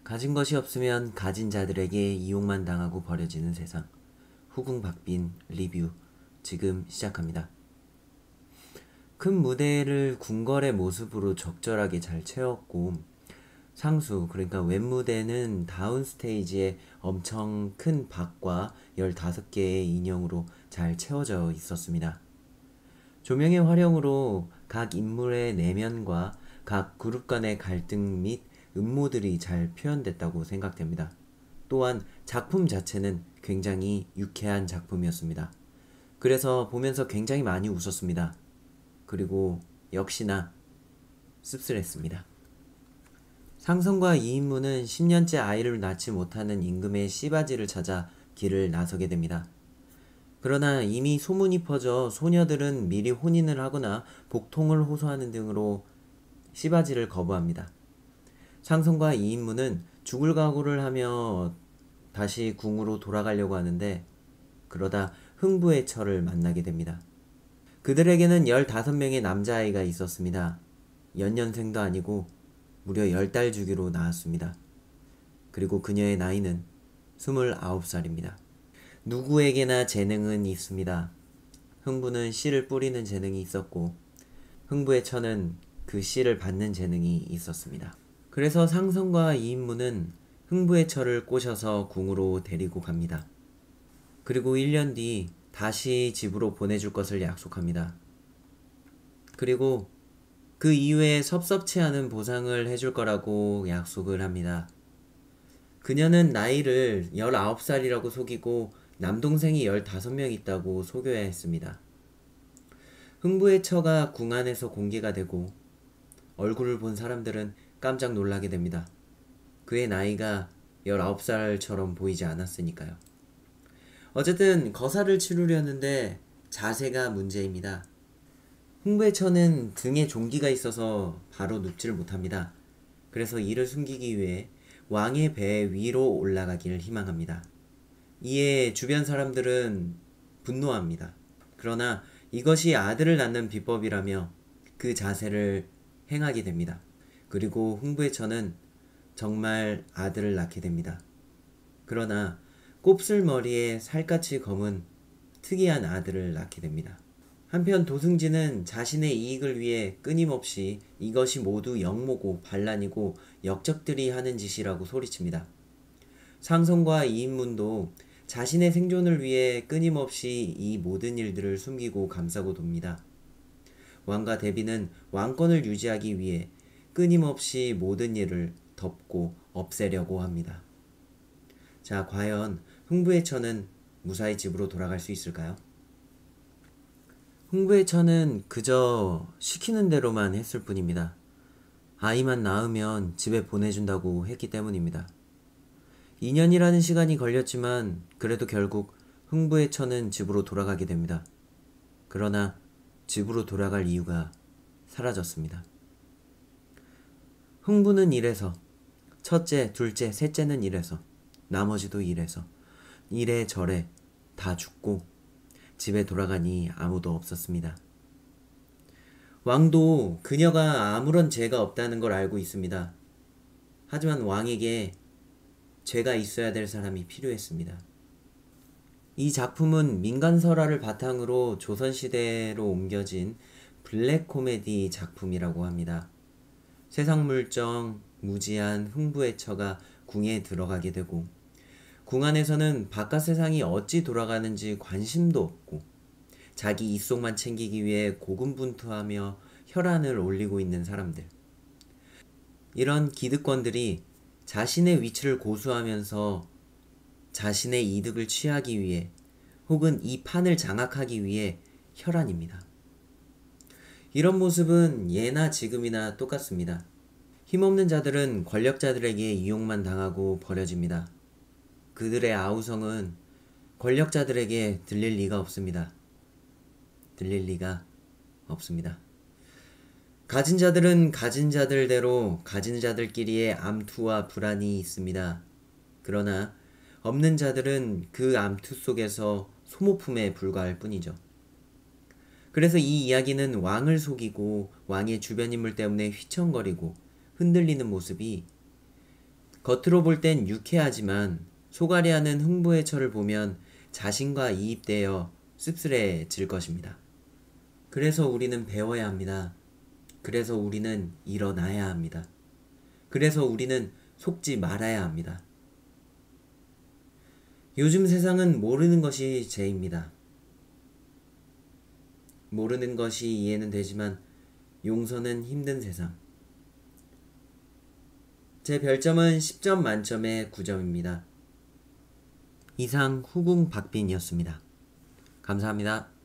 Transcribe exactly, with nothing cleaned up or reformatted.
가진 것이 없으면 가진 자들에게 이용만 당하고 버려지는 세상. 후궁박빈 리뷰 지금 시작합니다. 큰 무대를 궁궐의 모습으로 적절하게 잘 채웠고, 상수 그러니까 웹무대는 다운스테이지에 엄청 큰 박과 열다섯 개의 인형으로 잘 채워져 있었습니다. 조명의 활용으로 각 인물의 내면과 각 그룹 간의 갈등 및 음모들이 잘 표현됐다고 생각됩니다. 또한 작품 자체는 굉장히 유쾌한 작품이었습니다. 그래서 보면서 굉장히 많이 웃었습니다. 그리고 역시나 씁쓸했습니다. 상성과 이인무는 십 년째 아이를 낳지 못하는 임금의 씨바지를 찾아 길을 나서게 됩니다. 그러나 이미 소문이 퍼져 소녀들은 미리 혼인을 하거나 복통을 호소하는 등으로 씨바지를 거부합니다. 상성과 이인무는 죽을 각오를 하며 다시 궁으로 돌아가려고 하는데, 그러다 흥부의 처를 만나게 됩니다. 그들에게는 열다섯 명의 남자아이가 있었습니다. 연년생도 아니고 무려 열 달 주기로 낳았습니다. 그리고 그녀의 나이는 스물아홉 살입니다. 누구에게나 재능은 있습니다. 흥부는 씨를 뿌리는 재능이 있었고, 흥부의 처는 그 씨를 받는 재능이 있었습니다. 그래서 상성과 이인무는 흥부의 처를 꼬셔서 궁으로 데리고 갑니다. 그리고 일 년 뒤 다시 집으로 보내줄 것을 약속합니다. 그리고 그 이후에 섭섭치 않은 보상을 해줄 거라고 약속을 합니다. 그녀는 나이를 열아홉 살이라고 속이고 남동생이 열다섯 명 있다고 속여야 했습니다. 흥부의 처가 궁 안에서 공개가 되고 얼굴을 본 사람들은 깜짝 놀라게 됩니다. 그의 나이가 열아홉 살처럼 보이지 않았으니까요. 어쨌든 거사를 치르려는데 자세가 문제입니다. 흥부의 처는 등에 종기가 있어서 바로 눕지를 못합니다. 그래서 이를 숨기기 위해 왕의 배 위로 올라가기를 희망합니다. 이에 주변 사람들은 분노합니다. 그러나 이것이 아들을 낳는 비법이라며 그 자세를 행하게 됩니다. 그리고 흥부의 처는 정말 아들을 낳게 됩니다. 그러나 곱슬머리에 살갗이 검은 특이한 아들을 낳게 됩니다. 한편 도승지는 자신의 이익을 위해 끊임없이 이것이 모두 역모고 반란이고 역적들이 하는 짓이라고 소리칩니다. 상성과 이인문도 자신의 생존을 위해 끊임없이 이 모든 일들을 숨기고 감싸고 돕니다. 왕과 대비는 왕권을 유지하기 위해 끊임없이 모든 일을 덮고 없애려고 합니다. 자, 과연 흥부의 처는 무사히 집으로 돌아갈 수 있을까요? 흥부의 처는 그저 시키는 대로만 했을 뿐입니다. 아이만 낳으면 집에 보내준다고 했기 때문입니다. 이 년이라는 시간이 걸렸지만 그래도 결국 흥부의 처는 집으로 돌아가게 됩니다. 그러나 집으로 돌아갈 이유가 사라졌습니다. 흥부는 이래서, 첫째, 둘째, 셋째는 이래서, 나머지도 이래서, 이래저래 다 죽고 집에 돌아가니 아무도 없었습니다. 왕도 그녀가 아무런 죄가 없다는 걸 알고 있습니다. 하지만 왕에게 죄가 있어야 될 사람이 필요했습니다. 이 작품은 민간설화를 바탕으로 조선시대로 옮겨진 블랙 코미디 작품이라고 합니다. 세상 물정, 무지한 흥부의 처가 궁에 들어가게 되고, 궁 안에서는 바깥 세상이 어찌 돌아가는지 관심도 없고 자기 입속만 챙기기 위해 고군분투하며 혈안을 올리고 있는 사람들. 이런 기득권들이 자신의 위치를 고수하면서 자신의 이득을 취하기 위해 혹은 이 판을 장악하기 위해 혈안입니다. 이런 모습은 예나 지금이나 똑같습니다. 힘없는 자들은 권력자들에게 이용만 당하고 버려집니다. 그들의 아우성은 권력자들에게 들릴 리가 없습니다. 들릴 리가 없습니다. 가진 자들은 가진 자들대로 가진 자들끼리의 암투와 불안이 있습니다. 그러나 없는 자들은 그 암투 속에서 소모품에 불과할 뿐이죠. 그래서 이 이야기는 왕을 속이고 왕의 주변 인물 때문에 휘청거리고 흔들리는 모습이 겉으로 볼 땐 유쾌하지만 소가리하는 흥부의 철을 보면 자신과 이입되어 씁쓸해질 것입니다. 그래서 우리는 배워야 합니다. 그래서 우리는 일어나야 합니다. 그래서 우리는 속지 말아야 합니다. 요즘 세상은 모르는 것이 죄입니다. 모르는 것이 이해는 되지만 용서는 힘든 세상. 제 별점은 십 점 만점에 구 점입니다. 이상 후궁 박빈이었습니다. 감사합니다.